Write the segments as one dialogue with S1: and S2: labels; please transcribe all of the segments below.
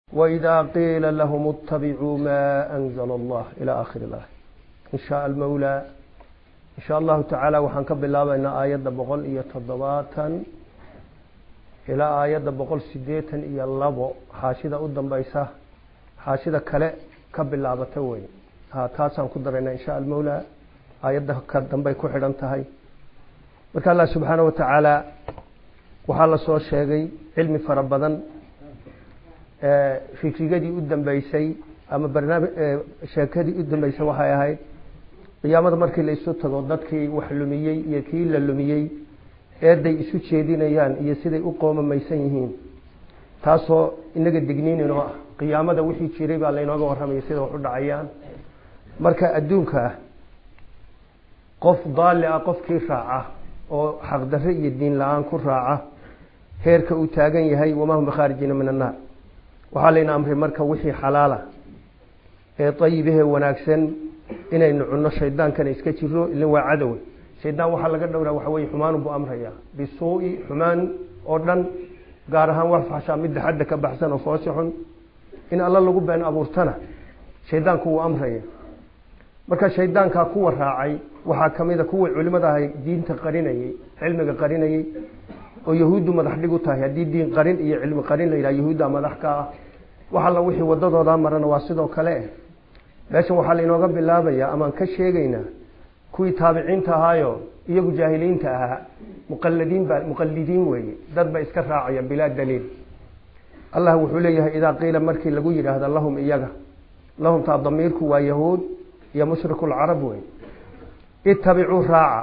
S1: وإذا قيل لهم اتبعوا ما أنزل الله إلى آخر الآية. إن شاء المولى إن شاء الله تعالى وحنكب الله بأن آيات بقول إيا تضباطا إلى آيات بقول سديتا إيا اللبو حاشدة قدام بيساه حاشدة كلاء كب الله بتوين تاسا قدرنا إن شاء المولى آيات قدام بيكو حران تهي وكان الله سبحانه وتعالى وحال صور شيغي علمي فربضا fikrigii u dambeysay ama barnaamij sheekadii u dambeysay waxay ahayd qiyaamada markii la isu tago dadkii wax lumiyay iyo kii la lumiyay eeday isu jeedinayaan iyo siday u qoomamaysan yihiin taasoo inaga digniinayno qiyaamada wixii jiray baa la inooga warramay sida wax u dhacayaan marka adduunka qof daal ah qofkii raaca oo xaq darro iyo diin la'aan ku raaca heerka uu taagan yahay wama hum khaarijina min an-naar waxaa layna amray marka wixii xalaala ee tayibaha wanaagsan inaynu cunno shaydaankana iska jiro ilaa waa cadow shaydaan waxa laga dhowraa waxa way xumaan buu amraya bisuu'i xumaan oo dhan gaar ahaan wax faasha mid xadda ka baxsan oo foosixun in alla lagu been abuurtana shaydaanku uu amraya marka shaydaanka kuwa raacay waxa kamida kuwa culimada ahay diinta qarinayay cilmiga qarinayay oo yahuudu madax dhig u tahay hadii diin qarin iyo cilmi qarin la yiraahdo yahuuda madax ka ah waxa la wixii wadadooda marana waa sidoo kale meeshan waxa la inooga bilaabaya ama ka sheegayna kuwii taabiciinta ahaayo iyagu jaahiliinta ahaa muqallidiin weeye dad ba iska raacaya bilaa daliil Allah wuxuu leeyahay ida qiila markii lagu yiraahdo lahum iyaga lahum ta damiirku waa yahuud iyo mushrikul arab weeye ittabi'u raa'a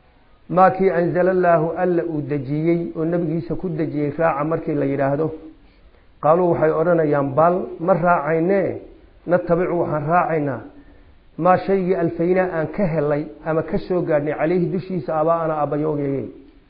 S1: ما كي أنزل الله ألا أدجيي والنبي سكود دجيي راعة مركي اللي يراهده قالوا وحي أرنا ينبال مرة عيناه نتبعوا راعينا ما شيء الفينا أن كهلي أما كسو قادني عليه دشي سابانا أبا يوغي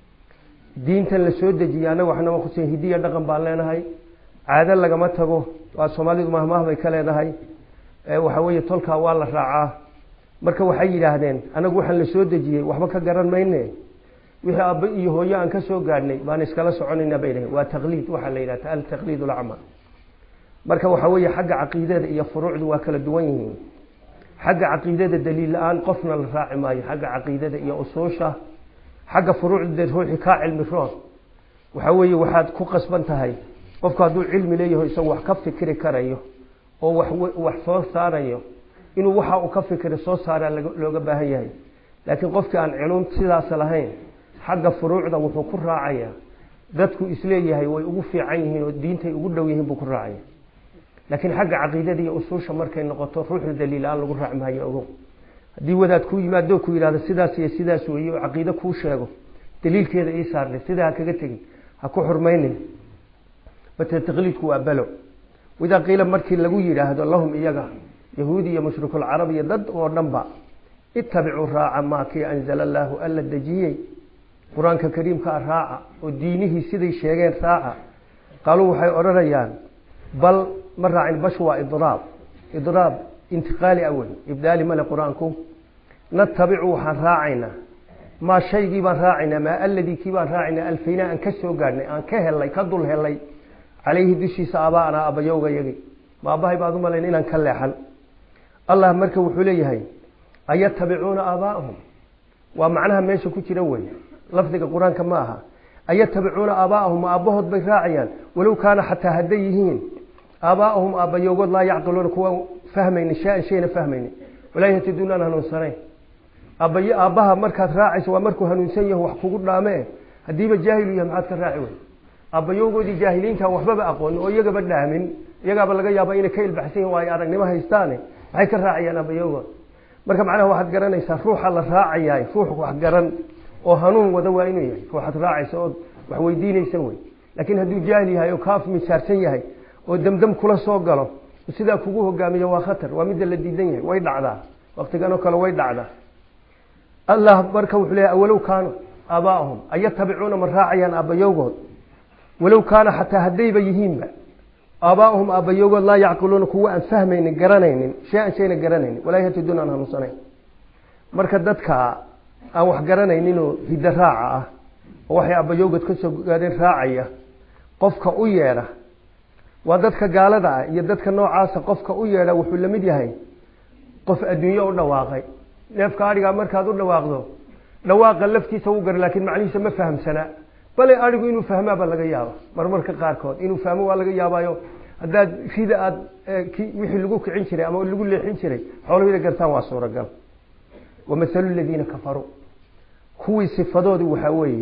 S1: دين تنلسو دجيانا وحنا وخسين هدية دقم بالنا هاي عادة لقمتها وصومالي مهما بيكالينا هاي وحوية طولك والله راعاه marka waxay yiraahdeen anagu waxaan la soo dajiyay waxba ka garan maynee wixii aaba iyo hooyo aan ka soo gaarnay baan iskala soconayna bayna waa taqliid waxa la yiraahdaa al taqliid al ama marka waxa weeye xagga aqeedada iyo furuucdu waa kala duwan yihiin xagga aqeedada daliil aan qofna la raaci maayo xagga aqeedada iyo usuusha xagga furuucda ruuxi ka cilmi roon waxa weeye waxaad ku qasban tahay qofka haduu cilmi leeyahay isagu wax ka fikri karayo oo wax soo saarayo inuu waxa uu ka fikiro soo saara looga baahan yahay laakiin qofka aan cilum sidaas lahayn xagga furuucda wuxuu ku raacaya dadku isleeyahay way ugu fiican yihiin oo diintay ugu dhow yihiin buu ku raacaya laakiin xagga aqeedada iyo usuusha markay noqoto ruuxda daliil aan lagu raac maayo ogow hadii wadaad ku yimaado ku yiraahdo sidaas iyo sidaas weeyo aqeedo ku sheego daliilkeeda ii saarnay sidaa kaga tagi ha ku xurmaynin bata taqliidku waa balo wada qiila markii lagu yiraahdo lahum iyaga يهودي مشرك العرب يدد ونبع اتبعوا راعة ما كي أنزل الله ألا الدجيي قرآن كريم كراعة ودينه سيدي شيئين راعة قالوا حي أرريان بل مرة عن بشوى إضراب انتقالي أول إبدالي مال قرآنكم نتبعوا راعنا ما شيء كيبان راعنا ما الذي كيبان راعنا ألفين أن كسو قارني أن كهلي كدل هلي عليه دشي سابانا أبا يوغا يغي ما باهي بعضهم لين أن كلحل الله مركب وحليه أيتبعون آباءهم ومعناها ماشي كتير أول لفظ القرآن كماها أيتبعون آباءهم وأبوهم براعيا ولو كان حتى هديهين آباءهم أبا يقول لا يعقلون كوا فهمين شيء فهمين ولا يهتدون أنها نصرين أباها مركز راعي ومركز هنسيه وحقوقنا ما هديب الجاهل يمعات الراعي أبا يقول دي جاهلين كان وحباب أقول ويقبل من يقبل لقى يابا إن كيل بحسين ويأرق نما هيستاني waxay ka raacayaan abayoga marka macnaha waxaad garanaysaa ruuxa la raacayay ruux wax garan oo hanuun wada waa inuu yahay ruuxad raacayso oo wax weydiinaysan way laakiin haduu jaahil yahay oo kaaf misaarsan yahay oo damdam kula soo galo sida kugu hogaamiyo waa khatar waa mid la diidan yahay way dhacdaa waqtigan oo kale way dhacdaa Allah barka wuxuu leeyahay awalow kaanu abaahum ayatabi'una man raacayaan abayogood walaw kaana hatta hadayba yihiinba آباؤهم أبيوغ لا يعقلون كوا أن فهمين قرنين شيئا قرنين ولا يهتدون عنها نصنين مركدتك أو قرنين إنه هيد الراعة وحي أبيوغ تكسو قادين راعية قفك أيارة ودتك قالدا يدتك نوع عاص قفك ويا وحول مديهاي قف الدنيا ودواقي نفك أرجع مركز ودواقه دواق لفتي سوقر لكن معنيه ما فهم سنة بل أرجو إنه فهمه بالغيابة مرمر كقاركود إنه فهمه بالغيابة يو هذا في ذا ويحلقوك عنشري أما اللي يقول لي عنشري حوله إذا قرتان واسورة قال ومثل الذين كفروا كوي صفدود وحوي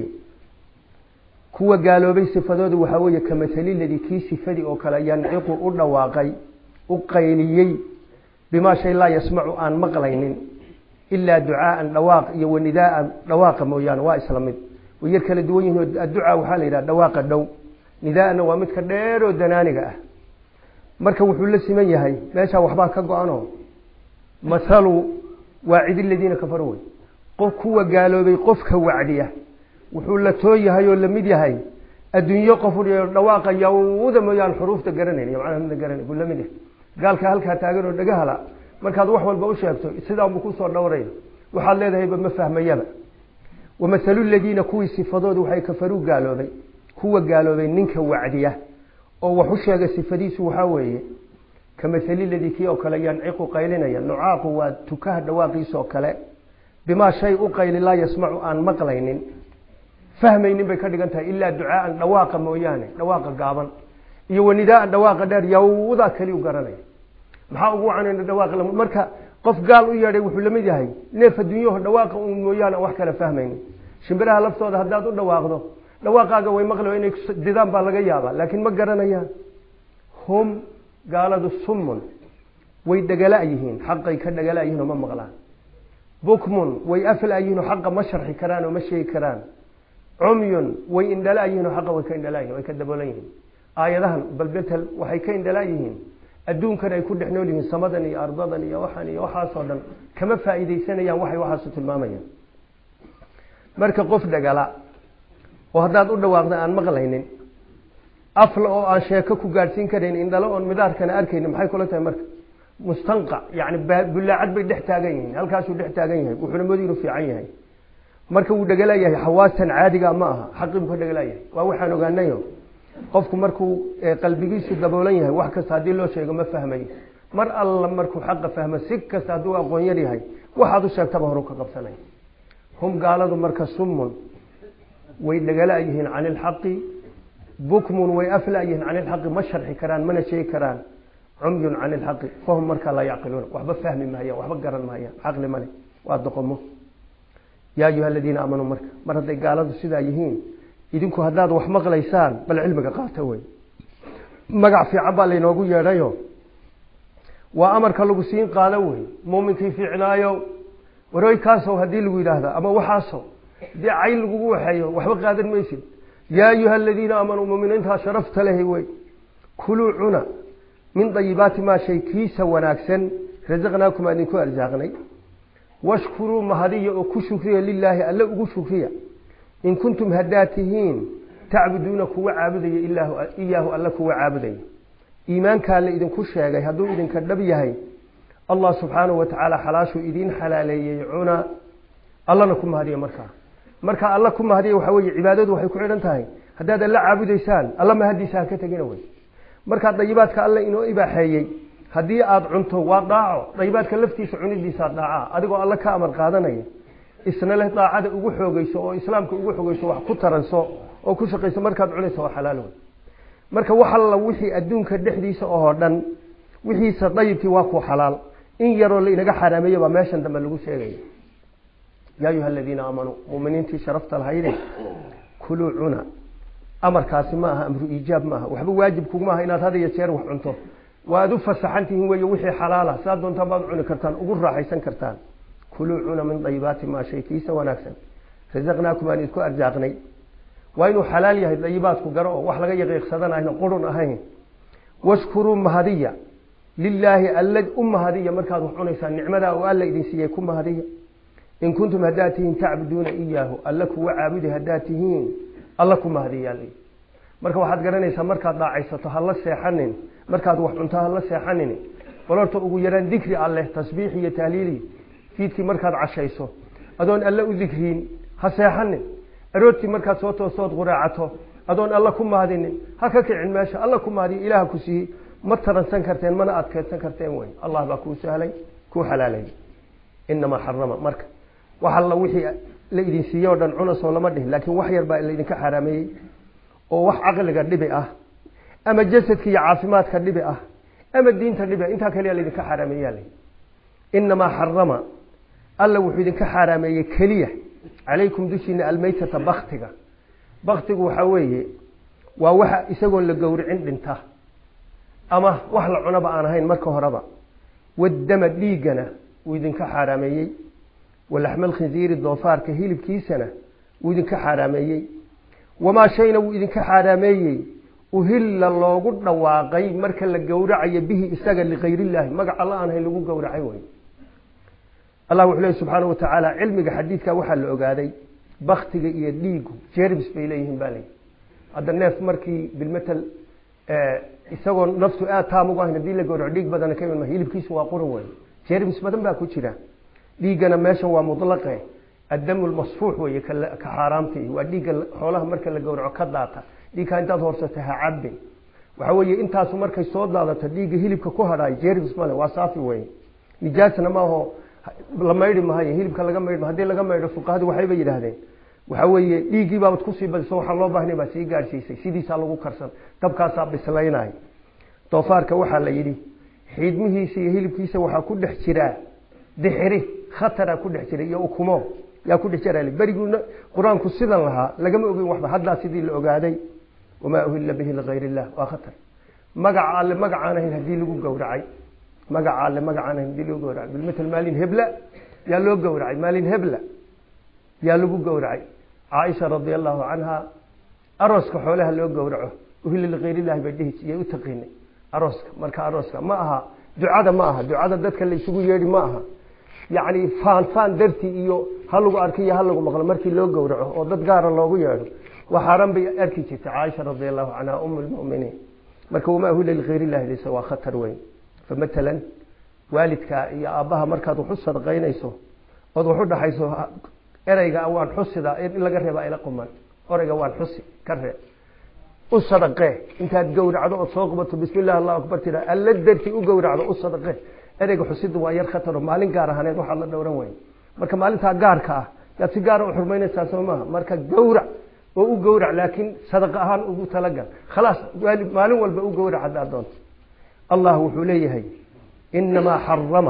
S1: كوا قالوا بي صفدود وحوي كمثل الذي كي صفدي أو كلا ينعق الدواقي وقيليي بما شيء لا يسمع عن مقلين إلا دعاء دواق ونداء دواق مويان وإسلامي ويركل دوينه الدعاء وحال إلى دواق الدو نداء ومد كدير ودنانيقه marka wuxuu la siman yahay meesha waxba ka go'ano masalu waa'id alladina kafaru qof kuwa gaaloobay qofka wacdiya wuxuu la tooyahay oo la mid yahay adduunyo qof uu dhawaaqaya wada mooyaan xuruufta garanay macnaheedu garanay buu la mid yahay gaalka halka taagan oo dhagahala markaad wax walba u sheegto sidaa uu ku soo dhawray waxaad leedahay ma fahmayaba ومثل الذين كوي صفدود waxay kafaru gaaloobay kuwa gaaloobay ninka wacdiya oo wuxuu sheegay sifadiisu waxa weeye كمثل الذي كي أو كلا ينعق قيلنا ينعاق وتكه دواقيس أو كلا بما شيء قيل لا يسمع عن مقلين فهمين بكرجنتها إلا دعاء دواق مويانه دواق قابن يونداء دواق دار يوضع كلي وقرني محاوج عن دواق مركا قف قال ويا وحول لم يجهي نف الدنيا دواق مويانه وحكى فهمين شمبرها لفظه هذا دواق ده دواق قوي مقلو إنك ددام بالغيابة لكن ما قرنيا هم قالوا الصم ويدجلايهن حق يكدجلايهن وما مغلان بكم ويأفل أيهن حق مشرح كران ومشي كران عمي ويندلايهن حق ويكندلايهن ويكذبوليهن آياتهن بل بيتل وحيكندلايهن الدون كان يكون حنولهم صمدني أرضني وحني وحاصدا كما فائدة سنة يا وحي وحاسة المامية مركب قف دجلا وهذا أقول واقع عن مغلين أفل أو أشياء كوجارسين كرين إن دلوا مدار كان أركين محي كلها تمرك مستنقع يعني بالله عد بيحتاجين هل كاسو بيحتاجين وحنا مدير في عينه مركب ودجلايه حواسا عادية معها حقيقة كدجلايه ووحنا قالناه قفكم مركو قلبي جيس دبوليه وحكة صادي له شيء ما فهمي مر الله مركو حق فهم سكة صادوا غيري هاي واحد الشيء تبهروك قبل سنة هم قالوا مركز صم ويدجلايهن عن الحق بكم ويأفلأيهن عن الحق مشرح كران من شيء كران عمي عن الحق فهم مركا لا يعقلون وحب فهم ما هي وحب قرن ما هي عقل مني وأدقمه يا أيها الذين آمنوا مرة قالوا سيدا يهين إذنكو هداد وحمق ليسان بل علمك قاتوي مقع في عبالي نوغو يريو وأمر كاللغسين قالوه مؤمن كيف عنايو وروي كاسو هدي لغو هذا أما وحاسو دي عين لغو حيو وحب قادر ميسي يا أيها الذين آمنوا مؤمنين شرفت له وي كلوا عنا من طيبات ما شيء كيس وناكسن رزقناكم أنكم أرزاقني واشكروا مهدية وكشكرية لله ألا أكشكرية إن كنتم هداتهين تعبدونك وعابدي إياه ألك وعابدي إيمان كان لإذن كشيغي هدو إذن كالنبيهي الله سبحانه وتعالى حلاشو إذن حلالي عنا الله نكم مهدية marka alla ku mahadiyo waxa weey cibaadadu waxay ku xiran tahay hadaad alla caabudaysaan alla ma hadiisaan ka tagin way marka dayibaadka alla inoo ibaaxeeyay hadii aad cunto waa daaco dayibaadka laftiisa cunidiisa daaca adigoo alla ka amar qaadanaya isna leh daacada ugu xoogayso oo islaamka ugu xoogayso wax ku taranso oo ku shaqeyso markaad cunayso waa xalaal way marka waxa la wixii adduunka dhexdiisa oo dhan wixiisa dayibkii waa ku xalaal in yaro la inaga xaraameeyo ba meeshan dambe lagu sheegay يا أيها الذين آمنوا مؤمنين شرفت الهيرين كلوا عنا أمر كاسي معها أمر إيجاب معها وحبوا واجبكم معها إن هذا يسير وحنته وأدو فسحنته هو يوحي حلاله سادون تباب عنا كرتان أقول راح يسن كرتان كلوا عنا من طيبات ما شيء كيس ونكسن رزقناكم أن يذكوا أرزاقني وإنه حلال يهد طيباتكم قرأوا وحلقا يغيق صدنا هنا قرون أهين واشكروا مهدية لله ألد هدية مركز وحنا نعمة وألا إذن سيكون مهدية إن كنتم هداتهين تعبدون إياه ألكم وعابد هداتهين ألكم هدية لي مركب واحد قرنيسا مركب ضاعيسته الله سيحنن مركب وحنتها الله سيحنن ولرت أقول يران ذكري الله تسبيحي تهليلي فيتك مركب عشيسه أدون ألا ذكرين هسيحنن أردت مركب صوته صوت غراعته adoon alla ku maadinin ha ka kicin meesha alla ku maadi ilaaha ku sii ma taransan karteen mana adkaysan karteen way allah baa ku sahlay ku xalaalay inma harrama marka waxa la wixii la idin siiyo dhan cunasoo lama dhihin laakiin wax yar baa la idinka xaraameeyay oo wax aqliga dhibi ah ama jasadka iyo caafimaadka dhibi ah ama diinta dhibi inta kale la idinka xaraameeyay inma harrama alla wuxuu idinka xaraameeyay kaliya عليكم دشين الميتة بختك وحويه ووحى يسقون لجورعين دنته أما وحلا عنبا أنا هين مركه هربا والدم ديجنا ويدن كحرامي واللحم الخنزير الضفار كهيل بكيسنا ويدن كحرامي وما شينا ويدن كحرامي وهل الله قلنا واقعي مركه لجورع به استجل لغير الله مجع الله أنا هين لجو جورعي وين الله وحده سبحانه وتعالى علمك حديثك وحل عقادي بختك يديك جربس بإليهم بالي هذا الناس مركي بالمثل يسوون نفسه تامو قاهنا دي لقوا عديك بدنا كمان ما هي بكيس واقروه جربس بدن باكو كذا ديك أنا ماشى ومطلقه الدم المصفوح ويا كحرامتي وديك حولها مركي لقوا عقداتها ديك أنت ظهرتها عبي وحوي أنت أسمع مركي صوت لا تديك هي بكوهراي جربس ماله وصافي وين نجاتنا ما هو لما يري ما هي هيلبك laga meeydo hadii laga meeydo fuqaadu waxay bay yiraahdeen waxa weeye dhiigi baad ku sii badso waxa loo baahnay baa sii gaarsiisay sidiisa lagu karsan tabkaas bislaynay doofaarka waxa la yiri xiidmihiisa iyo hilibkiisa waxa ku dhex jira dixiri khatar ku dhex jira iyo ukumo yaa ku dhex jira bariguna quraanku sidan lahaa laga ma ogeyn waxba hadda sidii la ogaaday wama uhilla bihi lighayrillah wa khatar magacaana hadii lagu gowracay magacaale magacaana hadii loo gowracay bilmithal maalin hebla yaa loo gowracay maalin hebla yaa lagu gowracay Aisha radhiyallahu anha aroska xoolaha loo gowraco uhilla lighayrillah badhihi iyo u taqeenay aroska ma aha ducada dadka la isugu yeeri ma aha yaani faan darti iyo hal lagu arkiyo hal lagu maqlo markii loo gowraco oo dad gaar ah loogu yeero waxaaran bay arki jirtay Aisha radhiyallahu anha ummul mu'minin marka uma uhilla lighayrillah laysa wa khatar weyn فمثلا والدك يا أباها مركز حصة قينيسو أو حد حيسو أرجع أوان حصة إلا قرب إلى قمان أرجع أوان حصة كره الصدقة أنت تجور على صاقبة بسم الله الله أكبر ترى اللذة تجور على الصدقة أرجع حصة وير خطر مالين جاره هني روح الله دوران وين مركز مالين تجار كا يا تجار وحرمين ساسوما مركز جورع وجورع لكن صدقة هان وتلقى خلاص مالين والبقوا جورع هذا دون الله وحوليه إنما حرم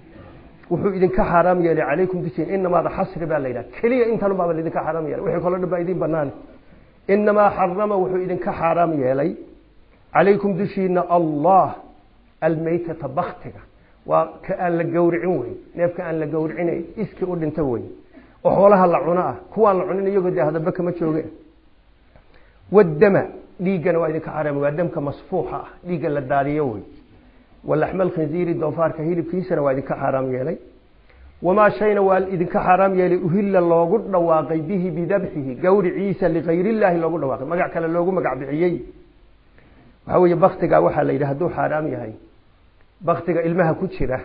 S1: وحو إذن كحرام يلي عليكم دسين إنما هذا حصر بالليلة كلية إنت نما بالذي كحرام يلي وحي كلنا بايدين بنان إنما حرم وحو إذن كحرام يلي عليكم دسين الله الميتة بختك وكأن لجورعين نيف كأن لجورعين إسك أردن توي وحولها اللعناء كوان اللعنين يقول هذا بك ما تشوقه والدم ديجنا وإذا كحرام والدم كمصفوحة ديجنا للداريوي واللحم الخنزير الضفار كهيل بكيسنا وإذا كحرام يلي وما شينا وإذا كحرام يلي أهل الله قد واقي به بذبحه جور عيسى لغير الله الله قد واقي ما قع كلا الله ما قع بعيي وهو يبختك وحى ليله هدو حرام يهي بختك المها كتشرة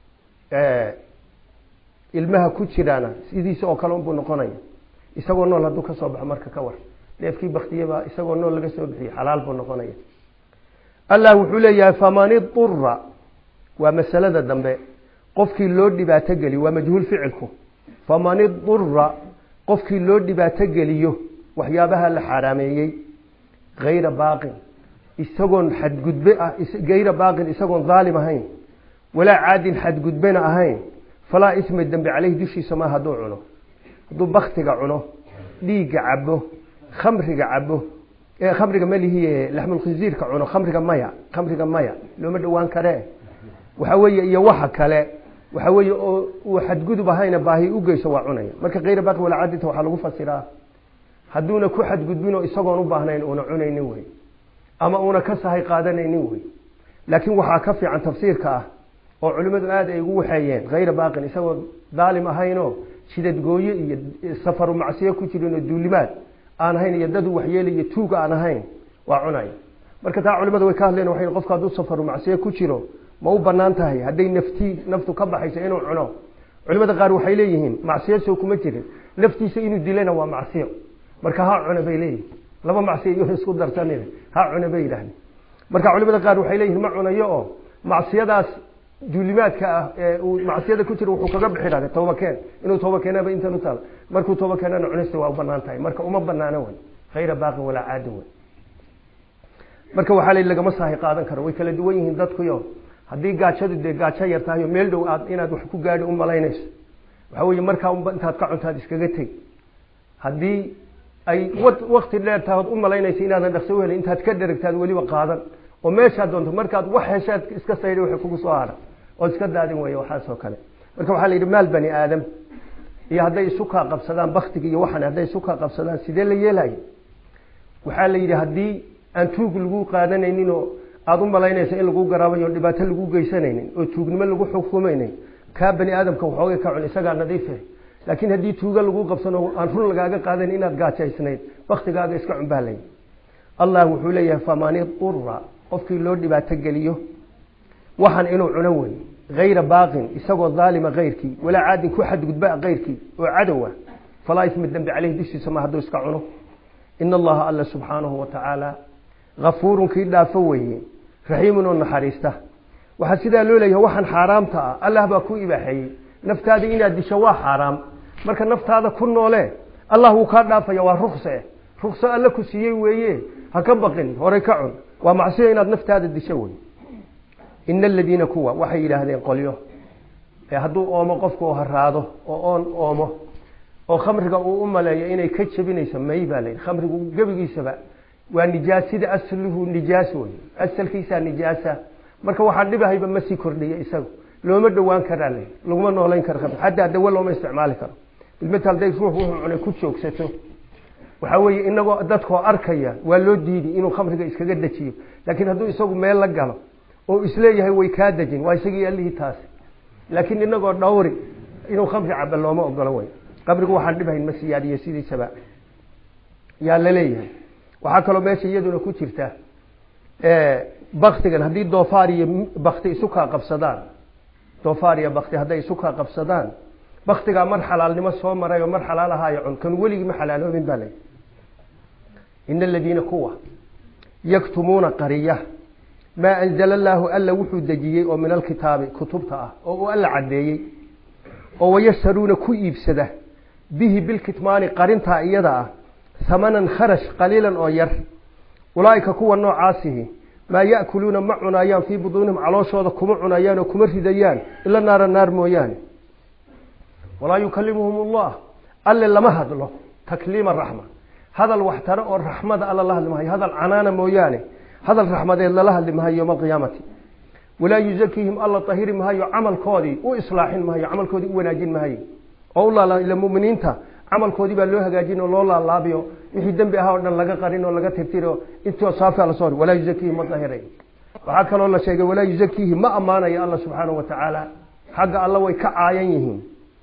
S1: المها كتشرانا إذا سو كلام بنقناي يسوون الله هدو كصبح مرك كور لأفكي بختيه بقى يسوون الله لقى سبحي حلال بنقناي الله وحولي فمان اضطر ومسألة الذنب قفك اللود باتجلي ومجهول فعلكم فمان اضطر قفك اللود باتجليه وحيابها الحرامية غير باق يسقون حد قدبئة غير باق يسقون ظالم هين ولا عاد حد قدبنا هين فلا اسم الذنب عليه دشي سماها دو عنه دو بختك عنه ديق عبه خمرك عبه خمرك مالي هي لحم الخنزير كعنه خمرك مايا لو ما دوان كره وحوي iyo waxa kale وحوي waxad gudub ahayna baahi u geyso waa cunaya marka qeyr baaq wala caadinta waxa lagu fasiraa haduuna ku xad gudbino isagoon u baahnayn oo cunaynin way ama una ka sahay qaadanaynin way laakiin waxa ka fiican tafsiirka ah oo culimadu aad ay ugu waxayeen qeyr baaqin isagoo daalim ahayno sidad gooye iyo safar macsiyo ku jirino duulimaad aan ahayn iyo dad waxyeelay iyo tuuga aan ahayn waa cunay marka taa culimadu way ka hadleen waxay qofka haduu safar macsiyo ku jiro ma u banaan tahay haday naftu ka baxayso inuu cuno culimada qaar waxay leeyihiin macsiyo soo kuma jirin naftiisa inuu dilana waa macsiyo marka ha cuno bay leeyihiin laba macsiyo isku darsanina ha cuna bay yiraahdeen marka culimada qaar waxay leeyihiin ma cunayo oo macsiyadaas duulimaadka ah ee uu macsiyada ku jiro wuxuu kaga bixi lahaa tooba keen inuu tooba keenaba inta u taal markuu tooba keenana cunista waa u banaan tahay marka uma banaana way khayra baaqi wala aadi way marka waxa la laga masaahi qaadan karo way kala duwan yihiin dadku yo hadii gaajadu de gaajo yar tahay meel dhow aad inaad wax ku gaadho u malaynayso waxa weeye marka intaad ka cuntaad iskaga tag hadii ay waqti dheer tahay u malaynayso inaad dhaqso u helin intaad ka dheregtaad waliba qaadan oo meesha doonto markaad wax heshaad iska sayday wax kugu soo haray oo iska daadin way waxa soo kale marka waxa la yiri maal bani aadam iyo haday isu ka qabsadaan baqtiga iyo waxan haday isu ka qabsadaan sidee la yeelay waxa la yiri hadii aan tuug lagu qaadanaynin oo aad u malaynayso in lagu garaabayo dhibaato lagu geysanaynin oo tuugnimo lagu xukumaynin ka bani aadamka waxooga ka cun isaga nadiif ah laakiin hadii tuuga lagu qabsano aan run lagaaga qaadan inaad gaajaysnayd waqtigaaga iska cunbaalay Allah wuxuu leeyahay famani qurra qofkii loo dhibaato galiyo waxan inuu cuno way غير باغ isagoo zaalima qeyrkii wala aadin ku xad gudba qeyrkii oo cadowa fala ismi dambi alayhi dishi sama hadu iska cuno in Allah alla subhanahu wa ta'ala غفور كي dhaafo weeye rahiimun oo naxariista waxa sida loo leeyahay waxan xaraamta ah Allah ba ku ibaaxay naftaada inaad disho waa xaraam marka naftaada ku noole Allah uu ka dhaafaya waa ruqsa alla ku siiyay weeye ha ka baqin hore ka cun waa macsiyo inaad naftaada disho weeye inna alladina kuwa waxay yiraahdeen qolyo ee haduu oomo qofku haraado oo oon oomo oo khamriga uu u maleeyo inay ka jabinayso maybaalay khamrigu gabigiisaba waa nijaasida asluhu nijaas way asalkiisa nijaasa marka waxa dhibahayba ma sii kordhiyo isagu looma dhawaan karaan laguma nooleyn karo hadda dawo looma isticmaali karo bilmetal day ruux wuxuu cunay ku joogsato waxa weeye inagoo dadkoo arkaya waa loo diidi inuu khamriga iskaga dajiyo laakiin haduu isagu meel la galo oo isleeyahay way ka dajin waa isagii allihii taas laakiin inagoo dhawri inuu khamri caba looma ogolo way qabrigu waxaan dhibayn ma siyaadiyo sidii sabab yaa la leeyahay waxa kale meesha iyaduna ku jirta baqtigan hadii doofaar iyo baqti isu ka qabsadaan doofaar iyo baqti haday isu ka qabsadaan baqtiga mar xalaalnimo soo maray oo mar xalaalahay cun kan waligi ma xalaaloobin balay in alladina kuwa yaktumuna qariyah ما أنزل الله ألا وحو دجيي أو من الكتاب كتبته أو ألا عديي أو يشترون كيب سده به بالكتمان قرنتها إيضا ثمنا خرش قليلا أو ير أولئك كوا النوع عاسه ما يأكلون معنا أيام في بطونهم على شوضة كمعنا أيام وكمر ديان إلا النار مويان ولا يكلمهم الله ألا لما هذا له تكليم الرحمة هذا الوحتراء والرحمة على الله لما هذا العنان موياني هذا الرحمة الله اللي هي يوم القيامة ولا يزكيهم الله طهير ما هي عمل كودي وإصلاح ما هي عمل كودي وناجين ما هي أولا للمؤمنين تا عمل كودي بلوها جاجين والله الله بيو يحدم بها ودن لقى قرين ولا تفتيره انتوا صافي على صور ولا يزكيهم الطهيرين وحكى الله شيء ولا يزكيهم ما أمانة يا الله سبحانه وتعالى حق الله ويكعاينهم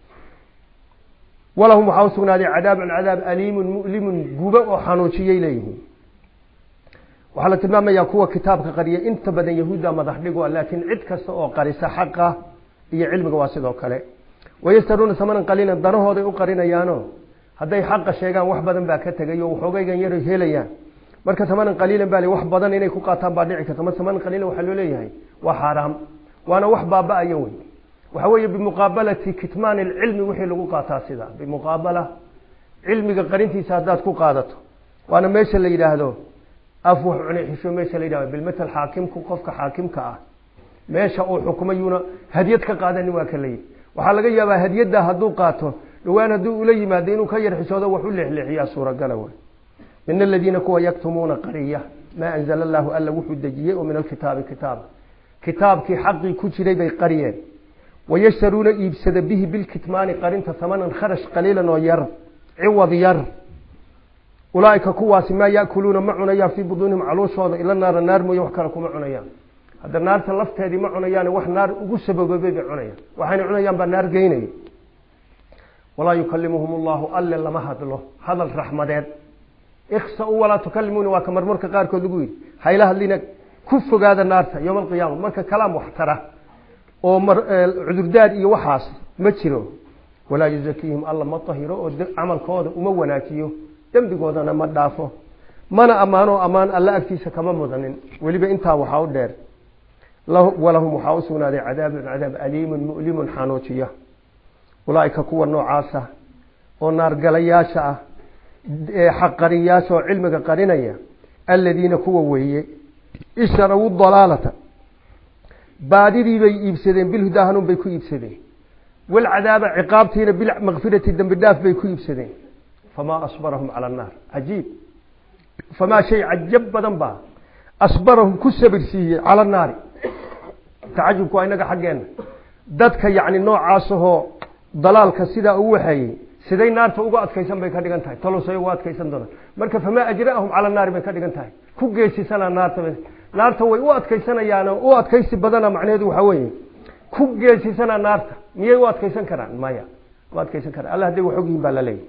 S1: ولهم حوسون هذه عذاب أليم مؤلم جوبا وحنوشي إليهم وحلا تماما يكون كتابك قرية انت بدن يهودا مدحدغو لكن عد كستا او قريسا حقا iyo cilmiga waa sidoo kale waystaruuna samanan qaliilan danahooda u qarinayaano haday xaq sheegan wax badan baa ka tagayo waxoogaygan yar helayaan marka samanan qaliilan baa wax badan inay ku qaataan baa dhici karta samanan qaliilan waxa loo leeyahay waa xaraam waana wax baabaayo waxa weeye bimuqaabalati kitmaan ilmi wixii lagu qaataa sida bimuqaabala cilmiga qarintiisa hadaad ku qaadato waana meesha la yiraahdo afwah cunay xisho meesha la yiraahdo bilmetal xaakimku qofka xaakimka ah meesha uu xukumayuna hadiyad ka qaadan waa kale waxa laga yaabaa hadiyada haduu qaato dhawaan haduu ula yimaado inuu ka yar xishoodo wax u leexleexiyaa suura galaw min alladina kuwa yaktumuna qariya ma anzala Allah alla wuxuu dajiyay oo min alkitaab kitaabki xaqi ku jiray bay qariyeen wayashtaruna ibsada bihi bilkitmaan qarinta thamanan kharash qaliilan oo yar ciwad yar أولئك كواس ما يأكلون معنا في بطونهم علوشهم إلى النار مو يوحكر كم عنيا هذا النار تلفت هذه معنا وح نار وجسب ببيب عنيا وحين عنيا بالنار جيني ولا يكلمهم الله ألا لما هذا له هذا الرحمة ده اخسأوا ولا تكلمون وكمر مرك قار كذبوي هيله لنا كف هذا النار يوم القيامة مرك كلام محترم ومر عذرداد يوحاس متشرو ولا يزكيهم الله ما طهروا عمل كود وموناتيو dambigooda ma dhaafo mana ammaano ammaan alla agtiisa kama mudanin weliba intaa waxaa u dheer walahum waxaa u sugnaaday cadaabun cadaab aliimun mu'limun xanuujiya ulaa'ika kuwa noocaasa oo naargalayaasha ah xaqariyaasha oo cilmiga qarinaya aladiina kuwa weeye isharawu dalaalata baadidii bay iibsadeen bilhudaa hanuun bay ku iibsadeen walcadaaba ciqaabtiina bilmaqfirati dembi dhaaf bay ku iibsadeen famaa asbarahum cala annaar cajiib famaa shay cajab badan baa asbarahum ku sabirsiiyey cala annaari tacajubku waa inaga xaggeena dadka yacni noocaasahoo dalaalka sidaa ugu waxeeyey siday naarta uga adkaysan bay ka dhigan tahay tolosay uga adkaysan doonaan marka famaa ajra'ahum cala annaari bay ka dhigan tahay ku geesisanaa naarta way u adkaysanayaan u adkaysi badana macnaheedu waxaa weeye ku geesisanaa naarta miyay u adkaysan karaan maya u adkaysan karaan alla hadday wax og yihiin baa la leeyahy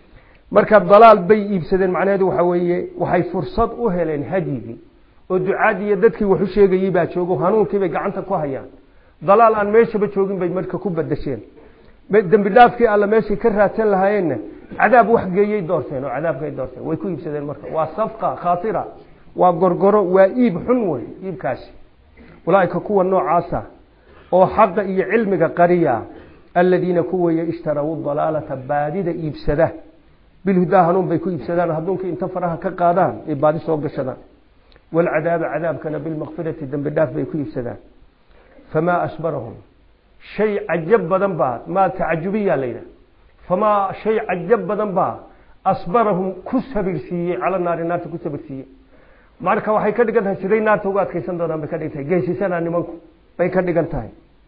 S1: marka dalaal bay iibsadeen macnaheedu waxaa weeye waxay fursad u heleen hadyigii oo ducaadii iyo dadkii wax u sheegayey baa joogo hanuunkii bay gacanta ku hayaan dalaal aan meeshaba joogin bay marka ku badasheen dembi dhaafkii alla meeshii ka raadsan lahaayeenna cadaab wax geeyey doorteen oo cadaabkay doorteen way ku iibsadeen marka waa safqa khaatira waa gorgoro waa iib xun wey iibkaasi ulaa'ika kuwa noocaasa oo xaqa iyo cilmiga qariya aladiina kuwaya ishtarawu dalaalata baadida iibsada bilhudaa hanuun bay ku iibsadaan hadduunkii inta faraha ka qaadaan ay baadi soo gashadaan walcadaaba cadaabkana bilmaqfirati dembi dhaaf bay ku iibsadaan famaa asbarahum shay cajab badan baa maa tacajubiyaa layidhaha famaa shay cajab badan baa asbarahum ku sabirsiiyey cala naari naarta ku sabirsiiyey marka waxay ka dhigan tahay siday naarta uga adkaysan doonaan bay ka dhigan tahay geesisanaa nimanku bay ka dhigan tahay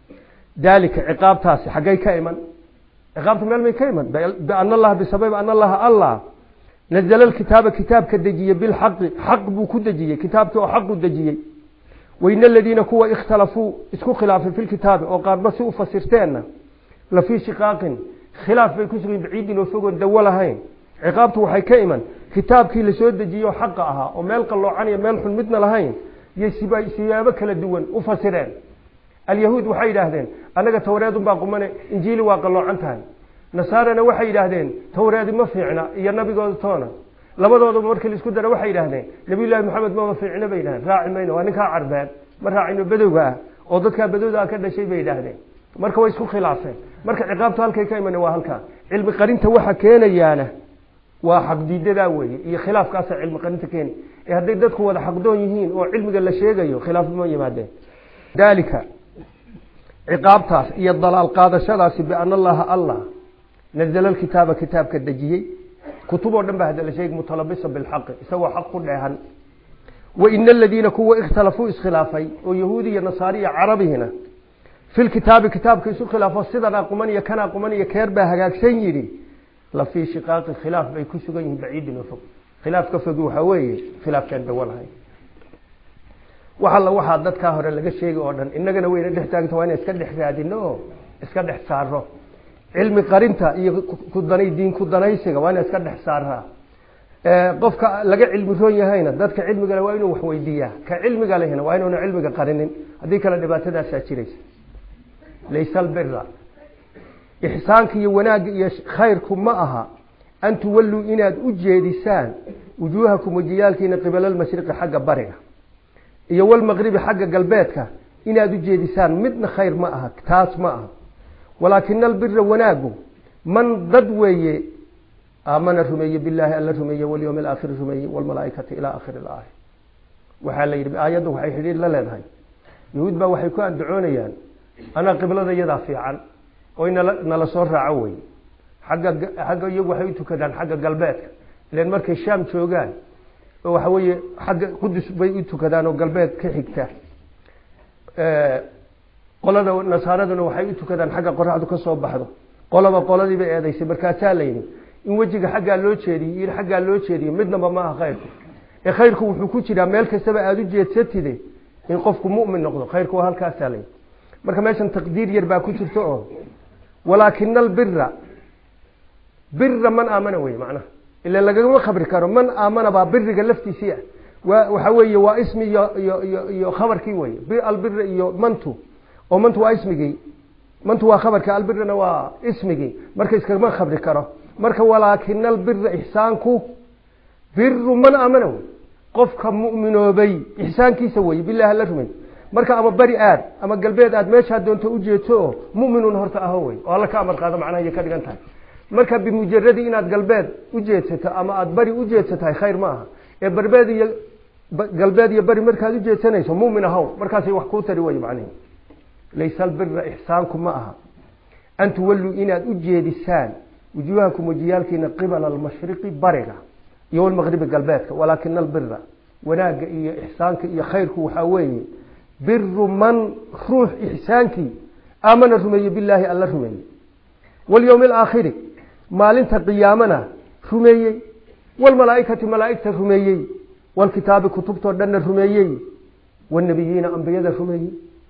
S1: daalika ciqaabtaasi xaggay ka iman ciqaabta meel bay ka iman biana allaha bisababi ana allaha allah nazala alkitaaba kitaabka dejiyey bilxaqi xaq buu ku dejiyey kitaabkii oo xaqu dejiyey waina aladiina kuwa ikhtalafuu isku khilaafay fi lkitaabi oo qaarba si u fasirteenna la fii shiqaaqin khilaaf bay ku sugayin baciidin oo fogoon dawo lahayn ciqaabtu waxay ka iman kitaabkii lasoo dejiyey oo xaqa ahaa oo meel qalloocan iyo meel xun midna lahayn iyo siyaabo kala duwan u fasireen alyahuud waxay yidhaahdeen annaga tawreedun baa qumane injiili waa qalloocan tahay nasaarana waxay yidhaahdeen tawreedi ma fiicna iyo nabigooda toona labadoodaba markii laisku dara waxay yidhaahdeen nabiyullaahi maxamed mama fiicna bay yidhahdeen raaci mayno waa ninkaa carbeed ma raacino badowga ah oo dadkaa badowda ah ka dhashay bay yidhaahdeen marka way isku khilaafeen marka ciqaabtu halkay ka iman waa halkaa cilmi qarinta waxa keenayaana waa xaqdiidadaa weeye iyo khilaafkaasa cilmi qarinta keeni ee hadday dadku wada xaqdoon yihiin oo cilmiga la sheegayo khilaaf ma yimaadeen daalika ciqaabtaas iyo dalaal qaadashadaasi biana allaha allah nazala alkitaaba kitaabka dejiyey kutub oo dhan baa hadda la sheegay mutalabisa bilxaqi isagoo xaq ku dheehan waina aladiina kuwa ikhtalafuu iskhilaafay oo yahuudi iyo nasaari iyo carabihina fi lkitaabi kitaabka isu khilaafo sidanaa quman iyo kanaa quman iyo keer baa hagaagsan yidhi la fii shiqaaqin khilaaf bay ku sugan yihiin baciidin oo fog khilaaf ka fogi waxaa weeye khilaafkaan dawo lahayn wax alla waxaa dadkaa hore laga sheegi oo dhan innagana wayna dhex taagta waa inaan iska dhex raadino oo iska dhex saaro cilmi qarinta iyo diin ku danaysiga waa inaan iska dhex saaraa qofka laga cilmi roon yahayna dadka cilmiga leh waa inuu wax weydiiyaa ka cilmiga lehna waa inuuna cilmiga qarinin haddii kale dhibaatadaasaa jiraysa laysa albira ixsaanka iyo wanaagga iyo khayrku ma aha an tuwalluu inaad u jeedisaan wujuuhakum wajiyaalkiina qibala almashriqi xagga bariga iyo walmaqribi xagga galbeedka inaad u jeedisaan midna khayr ma aha taas ma aha walaakina albira wanaagu man dad weeye aamana rumeeye bilaahi alla rumeeye walyowmi alaakhiri rumeeye walmalaaikati ilaa akhiri ilaaya waxaa la yidhi aayadda waxay xidhiir la leedahay yahuud baa waxay ku andacoonayaan anaa qiblada iyadaa fiican oo nala soo raaco wey xagga iyagu waxay u tukadaan xagga galbeedka ilan markay shaam joogaan oo waxa weeye xagga qudus bay u tukadaan oo galbeed ka xigta qolada nasaaraduna waxay u tukadaan xagga qoraxdu ka soo baxdo qolaba qoladiiba eedaysay markaasaa layidhi in wejiga xaggaa loo jeediyo iyo xaggaa loo jeediyo midnaba ma aha khayrku ee khayrku wuxuu ku jiraa meel kastaba aada u jeedsatide in qofku mu'min noqdo khayrku waa halkaasaa layidhi marka meeshan taqdiir yar baa ku jirta oo walaakina albira man aamana wey macnaha ila lagama khabri karo man aamana baa biriga laftiisii ah waxa weeye waa ismi iyo khabarkii wey albira iyo mantu oo mantu waa ismigii mantu waa khabarkii albirana waa ismigii marka iskama khabri karo marka walaakina albira ixsaanku بر من آمنه قفك مؤمن وبي إحسان كي سوي بالله لا رمي مركا أما بري آد أما قلبي آد ماشي هاد دون توجيته مؤمن هرت أهوي والله كأمر قادم معناه يكاد جنتها مركا بمجرد إن آد قلبي وجيته أما آد بري وجيته خير معها بربادي قلبي بري مركا وجيته نيسو مؤمن هو مركا سي وحكوته رواية معناه ليس البر إحسانكم معها أن تولوا إن آد وجيد السان وجوهكم وجيالكين قبل المشرق برقة يوم المغرب قلباتك ولكن البر وناق إيا إحسانك إيا خيرك وحاوي بر من روح إحسانك آمن الرمي بالله ألا رمي واليوم الآخر ما لنت قيامنا رمي والملائكة ملائكة رمي والكتاب كتبت ودن رمي والنبيين أنبياء رمي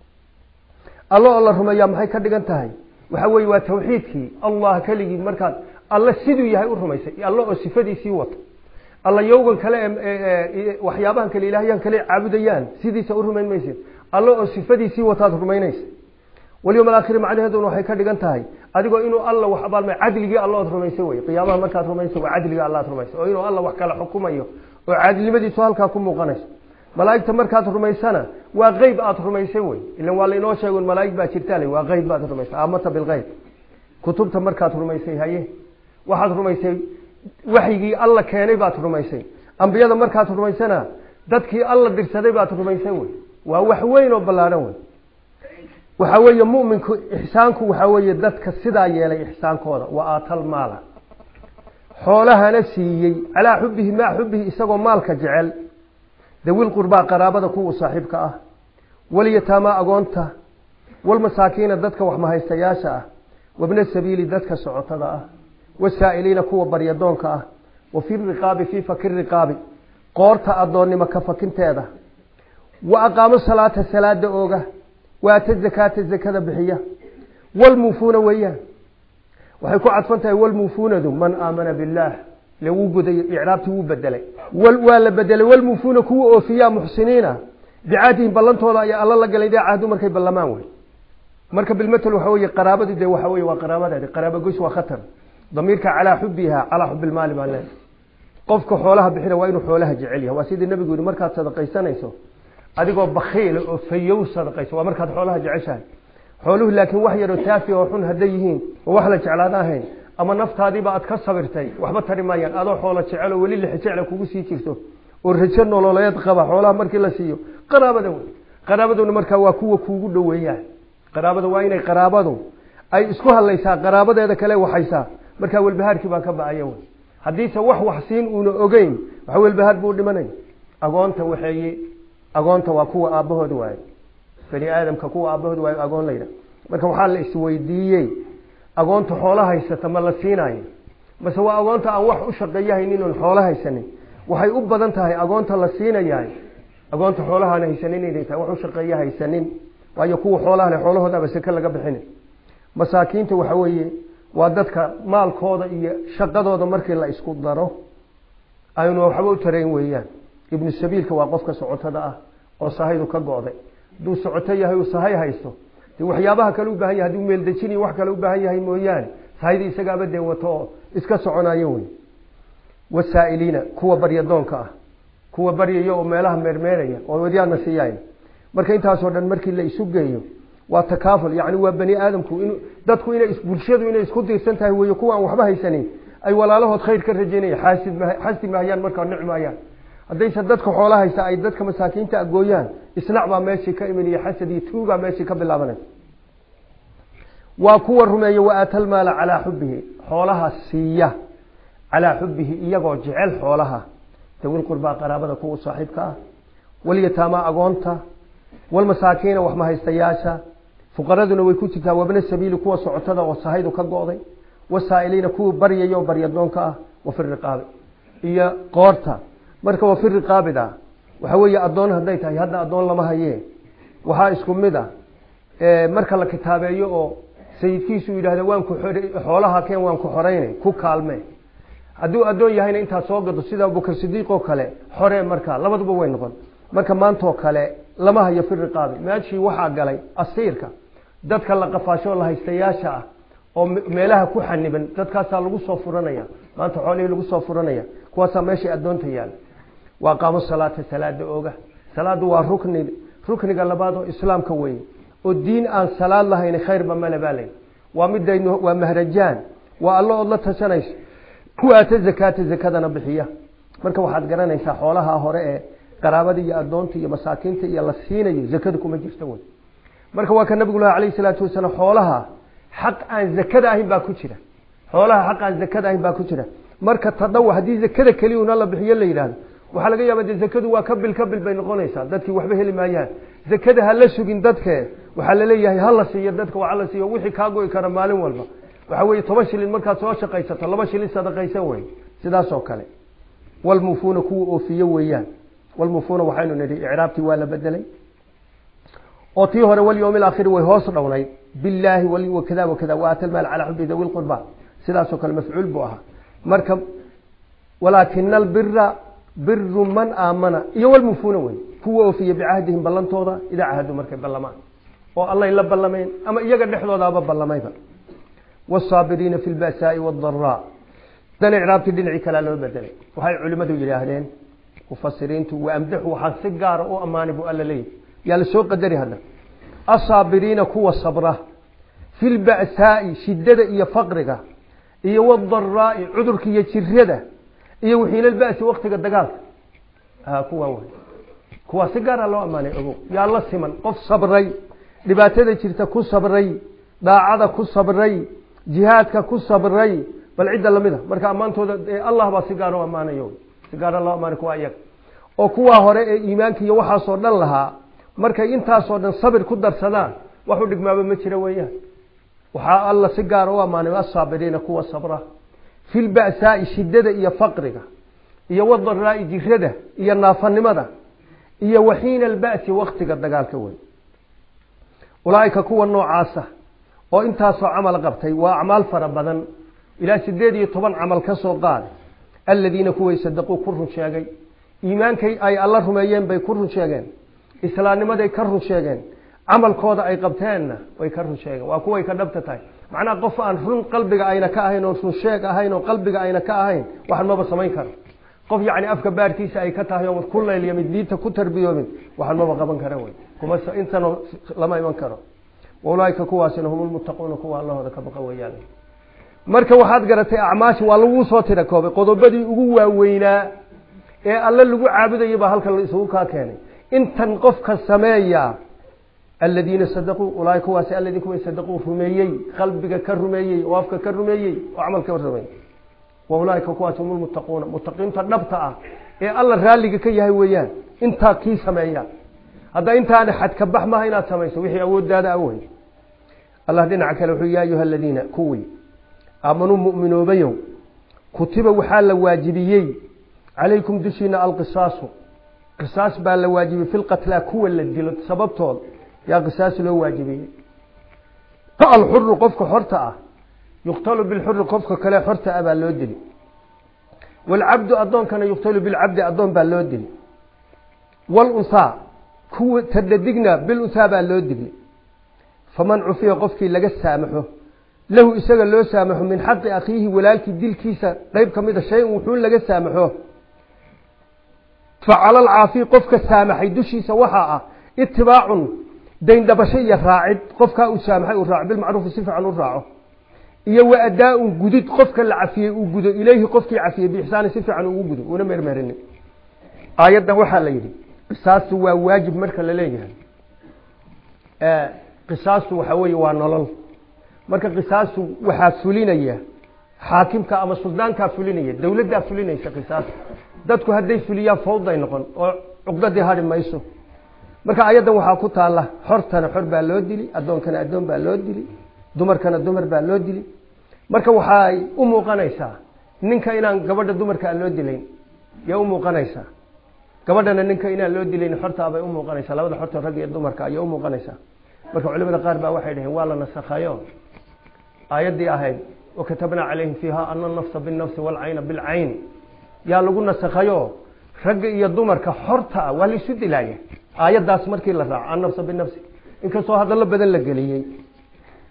S1: الله رمي محي كدغنتahay waxa way waa tawxiidkii Allah kaligi markaad Allah sidoo yahay u rumaysay Allah oo sifadiisii wato Allah yowgan kale waxyaabahan kale ilaahiyan kale caabudayaan sidiisa u rumaymaysid Allah oo sifadiisii wataad rumaynaysid waliyo malaakhir macnaheedu waxay ka dhigan tahay adigoo inuu Allah wax abaalmay cadligii Allah oo rumaysay way qiyaamaha markaad rumaysay waa cadligii Allah rumaysay oo inuu Allah wax kala xukumayo oo cadlimadiisu halka ku muuqanayso malaa'ikta markaad rumaysana waa qayb aad rumaysay way ila waa la inoo sheego malaa'ik baa jirtaalay waa qayb baad rumaysay amata bil qayb kutubta markaad rumaysay haye waxaad rumaysay waxyigii alla keenay baad rumaysay ambiyada markaad rumaysana dadkii alla dirsaday baad rumaysay way waa wax weyn oo ballaaran way waxa weeye mu'minku ihsaanku waxa weeye dadka sidaa yeelay ihsaankooda waa aatal maala xoolahana siiyay ala hubbihi ma hubbihi isagoo maalka jecel ذوي القربى قرابة كو صاحبك واليتامى أغونتا والمساكين ذاتك وحما هيستياشا وابن السبيل ذاتك سعوتها والسائلين كو بريدونك وفي الرقاب في فكر الرقاب قورتا أدوني مكفكين تيدا وأقام الصلاة أوغا وآت الزكاة بحية والموفون وياه وحيكو عطفنتها والموفون ذو من آمن بالله لو بدي إعرابته وبدله ولا بدل والموفون كوا أوفياء محسنين بعادهم بلنتولا يا الله لقى لي عهدوا مركب بلمان وي مركب المثل وحوي قرابة دي وحوي وقرابة هذه قرابة قش وخطر ضميرك على حبها على حب المال مالله قفك حولها بحيرة وين حولها جعلها وسيد النبي يقول مركب صدقي سنيسو أديكوا بخيل فيو صدقي سو مركب حولها جعشان حوله لكن وحي رتافي وحن هديهين ووحلا جعلاناهين أما نفط هذه بقى تكسبرتي وحبة ترميان أضو حولة شعله ولي اللي حجعله كوسي كيفتو والرجال ولا يتقبع حولها مركي لا سيو قرابة دون مركا وكو دوياه قرابة وين قرابة أي اسكوها ليس قرابة هذا كلا وحيسا مركا والبهار كبا كبا أيوه حديث وحسين ونوجين وحول البهار بود مني أقونت وحيي أقونت وكو أبوه دواي بني آدم ككو أبوه دواي أقون لينا مركا وحال السويدية أقونت حولها هيستا ما لا سيناي بس هو أقونت أن wax u shaqeeyahaynin oo xoolaha haysanin waxay u badan tahay aqoonta la siinayaa aqoonta xoolaha aan haysanin inay tahay wax u shaqeeyahaysanin waayo kuwa xoolaha leh xoolahooda bas ka laga bixin masaakiinta waxa weeye waa dadka maalkooda iyo shaqadooda markii la isku daro aynu waxba u tareen weeyaan ibn sabiilka waa qofka socotada ah oo sahaydu ka go'day duu socotay yahay oo sahay haysto waxyaabaha kale u baahan yahay hadii meel dejini wax kale u baahan yahay mooyaan saydi isaga abade wato iska soconayo way wasaa'ilina kuwa baryadoonka ah kuwa baryayo oo meelaha meermeeraya oo wadiyana siiyay marka intaas oo dhan markii la isu geeyo waa takaaful yaani waa bani aadamku in dadku inay bulshadu inay isku diirsan tahay way kuwa aan waxba haysanin ay walaalahood khayr ka rajeynay xaasid maayaan marka nicmaayaan haddaysa dadka xoolaha haysta ay dadka masaakiinta agooyaan islaac baa meeshii ka imanaya xasadi tuuga meeshii ka bilaabanay waa kuwa rumeeyo waa atal maal ala hubbihi xoolaha siiya ala hubbihi iyagoo jecel xoolaha dawil qurba qaraabada kuwa saaxiibka wal yataama agoonta wal masaakiina wax ma haystayaasha fuqaraduna way ku jirtaa wabna sabiil kuwa socotada oo sahaydu ka go'day wasaa'ilina kuwa baryayo baryadoonka wa fir riqaab iyo qoorta marka wa fir riqaabida waxa weeye adoon haday tahay hadda adoon lama hayee waxa isku mid ah marka la kitaabeeyo oo sayidkiisu yiraahdo waan ku xoolaha keen waan ku xoreynay ku kaalme haduu adoon yahayna inta soo gado sida Abubakar Sidiiq oo kale xore marka labaduba way noqon marka maanta oo kale lama hayo fir riqaabi meeshii waxa galay asiirka dadka la qafaasho la haystayaasha oo meelaha ku xaniban dadkaasa lagu soo furanaya maanta xoolihii lagu soo furanaya kuwaasa meeshii adoonta yaal waa qaamo salaada ooga salaadu waa rukniga labaad oo islaamka weeye oo diin aan salaad lahayn khayrba ma labalay waa midayno waa mahrajaan waa Allah oo la tashanayso kuwaata zakadana bixiya marka waxaad garanaysaa xoolaha hore ee qaraabada iyo adoonta iyo masaakiinta iyo la siinayo zakada kuma jirto way marka waa ka nabiga kaleey salaatu wasalaam xoolaha xaq aan zakada ahayn baa ku jira xoolaha xaq aan zakada ahayn baa ku jira marka tadaw hadii zakada kaliya una la bixiyo la yiraahdo waxa laga yaabaa zakadu waa ka bil bay noqonaysaa dadkii waxba heli maayaan zakada hal la sugin dadka waxa la leeyahay hal la siiyo dadka waxa la siiyo wixii ka go'ay kara maalin walba waxa weeye 10 shilin marka soo shaqaysato 2 shilin sadaqaysan way sidaas oo kale والموفون كو اوفيه ويان والموفون waxaynu nidhi i'raabti waa la bedelay oo tii hore wal yawmil aakhir way hoos dhawnay billahi wal wakada wakada wa atal mal ala hubbi dawil qurba sidaas oo kale mafcuul buu aha marka walakinal birru man aamana iyo wal mufuuna way kuwa oofiye bi'ahdihim ballantooda ila ahadu markay ballamaan oo Allah ila ballameen ama iyaga dhexdoodaaba ballamayba والصابرين في البأساء والضراء dan i'raabti dhinaci kala loo bedelay waxay culimadu yiraahdeen mufassiriintu waa amdaxu waxa si gaar ah oo amaani bu alla leeyahay yaa la soo qadari hada asabirina kuwa sabra fil ba'sa'i shiddada iyo faqriga iyo wadarra'i cudurka iyo jirrada iyo wixii la ba'si waqtiga dagaalka kuwa si gaar ah loo amaanay ogo yaa la siman qof sabray dhibaatada jirta ku sabray daacada ku sabray jihaadka ku sabray bal cid lamida marka amaantooda Allah ba si gaar ah amaanayo si gaar ah loo amaanay kuwa iyaga oo kuwa hore ee iimaanka iyo waxa soo dhan lahaa markay intaas oo dhan sabir ku darsadaan wax u dhigmaaba ma jira weeyaan waxa Allah si gaar ah amaanay asabiriina kuwa sabra fil ba'sa'i shiddada iyo faqriga iyo wadarra'i jirrada iyo naafanimada iyo waxiina al-ba'si waqtiga dagaalka weey ulaayka kuwa noocaasa oo intaas oo amal qabtay waa amal fara badan إلى 18 عمل كسو قال الذين كوي صدقوا كرن شيغاي ايمانكي اي الله رميين باي كرن شيغان اسلامنimada كرن شيغان عملكooda ay qabteenna way كرن شيغان waa kuway ka dhabtay macna qof aan run qalbiga ayna ka ahayn oo run sheeg ahayn oo qalbiga ayna ka ahayn wax ma samayn karo qof yaani afka baartiisa ay ka tahay oo kullayl yimid diinta ku tarbiyoomin wax ma qaban karo way kuma intan lama iman karo walaayka kuwaasina humul muttaquuna kuwa Allahooda ka baqa weeyaan marka waxaad garatay acmaash waa lagu soo tira koobay qodobadii ugu waaweynaa ee alla lagu caabudayo ba halka la isugu ka keenay intan qofka sameeya alladina sadaqu ulaayka waasi alladina sadaqu rumeeyay qalbiga ka rumeeyay oo afka ka rumeeyay oo amalka ka rumeeyay walaayka kuwaas humul muttaquuna muttaqiinta dhabta ah ee alla raaliga ka yahay weeyaan inta kii sameeya hada intaan xad ka baxma inaad sameeyso wixii awoodaada awood Allah dhinaca kale wuxuu yahay alladina kuwi آمنوا مؤمنوا بيوم كتب وحال واجبيي عليكم دشينا القصاص قصاص بالواجب في القتلى كو اللي سببته يا قصاص له واجبي الحر قفك حرته يقتل بالحر قفك كلا حرته ابا لو دلي والعبد اظن كان يقتل بالعبد اظن با لو دلي والانثى كو تددقنا بالانثى با لو دلي فمن عفي قفك لغا سامحه له isaga loo saamaxo min xaq akhihi walaalki dilkiisa qayb kamida shay wuxuu laga saamaxo فعلى العافي qofka saamaxay dushiisa waxa ah ittibaacun dayn dabashay raacid qofka uu saamaxay uu raac bil macruuf si fiican uu raaco iyo waadaa'un gudid qofka la cafiyay uu gudo ilayhi qofkii cafiyay bi ihsaan si fiican uu gudo una meermeerin aayadan waxa la yiri qisaastu waa waajib marka la leeyahay qisaastu waxa weeye waa nolol marka qisaasu waxa fulinaya xaakimka ama suldaanka fulinaya dawladda fulinaysa qisaas dadku haday fuliyaan fawday noqon oo uqdadii hari mayso marka ayadan waxa ku taala xortana xor baa loo dili adoonkana adoon baa loo dili dumarkana dumar baa loo dili marka waxay u muuqanaysaa ninka inaan gabadha dumarka loo dilayn yaa u muuqanaysaa gabadhana ninka inaan loo dilayn xorta bay u muuqanaysaa labada xorta rag iyo dumarka ayaa u muuqanaysaa marka culimada qaar baa waxay dhaheen waa la nasakhayo آياتي أهيد وكتبنا عليهم فيها أن النفس بالنفس والعين بالعين يا لقولنا سخيو رجع يدمر كحرتها واللي سد لايه آيات داس مركي لها النفس بالنفس إن كسو هذا الله بدل لقليه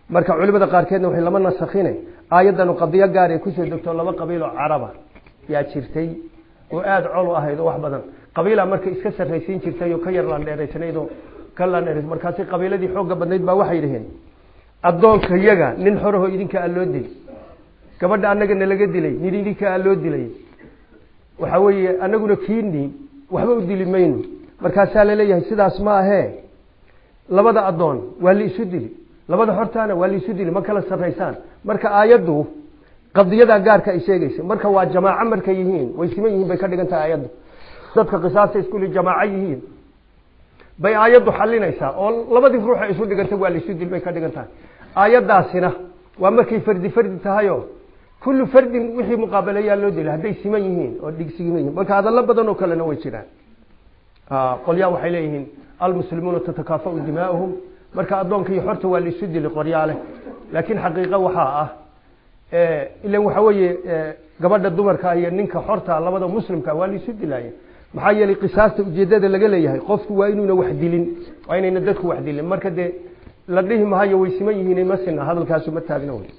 S1: marka culimada qaarkeedna waxay lama nasakhine aayadan qadiyo gaar ah ku soo degto laba qabiil oo caraba yaa jirtay oo aad col u ahayd wax badan qabiila marka iska sarreysiin jirtay oo ka yar laan dheeraysanayd oo kallaan dheerays markaas qabiiladii xoogga badnayd baa waxay dhaheen adoonka yaga nin xoroho idinka loo dilay gabadha anaga laga dilay nin idinka loo dilay waxa weeye anaguna kiini waxba u dili mayno markaas la leeyahay sidaas ma ahee labada adoon waa la isu dili labada xortaana waa la isu dili ma kala sarreysaan marka aayadu qadiyada gaarka ay sheegayso marka waa jamaaca marka yihiin way siman yihiin bay ka dhigan tahay aayadu dadka qisaasta isku li jamaaca yihiin bay aayadu xalinaysaa oo labadii ruux ay isu dhigantay waa la isu dili bay ka dhigan tahay aayadaasina waa markay fardi tahayo kullu fardin wixii muqaabalaya loo dilay haday siman yihiin oo dhigsigiman yihiin marka hadalla badan oo kale way jiraan qolyaa waxay leeyihiin almuslimuuna tatakaafa'u dimaa'uhum marka adoonkii xorta waa la isu dilay qoryaale laakiin xaqiiqo waxa ah ilaa waxa weeye gabadha dumarka iyo ninka xorta labada muslimka waa la isu dilay maxaa yeelay qisaasta ujeedada laga leeyahay qofku waa inuuna wax dilin waa inayna dadku wax dilin marka de la dhihi maayo way siman yihiin masina hadalkaas ma taagna way